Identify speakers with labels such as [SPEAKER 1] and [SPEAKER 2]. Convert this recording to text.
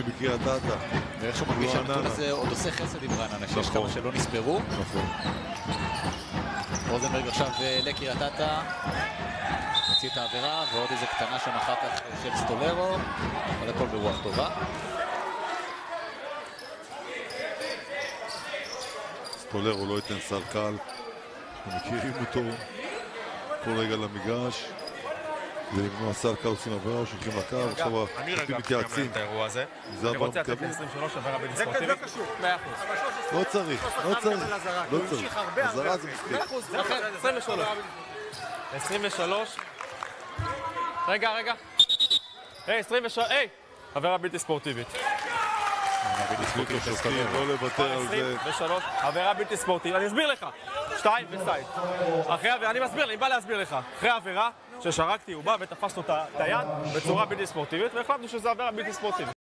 [SPEAKER 1] בקריית אתא.
[SPEAKER 2] ואיך שהוא מרגיש שהנתון הזה עוד עושה חסד עם רעננה, שיש כמה שלא נספרו.
[SPEAKER 1] נכון.
[SPEAKER 2] רוזנברג עכשיו לקריית אתא. מוציא את העבירה, ועוד איזה קטנה שם אחר כך של סטולרו. אבל הכל ברוח טובה.
[SPEAKER 1] סטולרו לא ייתן סל קל. אנחנו מכירים אותו כל רגע למגרש. ולמנוע סל קל עושים עבירה או שולחים לקו. עכשיו אנחנו מתייעצים.
[SPEAKER 3] אני רוצה לתת ל-23 עבירה בלתי ספורטיבית.
[SPEAKER 4] זה קשור.
[SPEAKER 3] 100%.
[SPEAKER 1] לא צריך, לא צריך. לא צריך. הזרה זה מספיק.
[SPEAKER 3] 23. רגע. היי, 23. היי! עבירה בלתי ספורטיבית.
[SPEAKER 1] לא לוותר על זה.
[SPEAKER 3] 23. עבירה בלתי ספורטיבית. אני אסביר לך. 2 וסייד. אחרי עבירה, אני בא להסביר לך. אחרי עבירה ששרקתי, הוא בא ותפס לו את היד בצורה בלתי ספורטיבית, והחלטנו שזו עבירה בלתי ספורטיבית.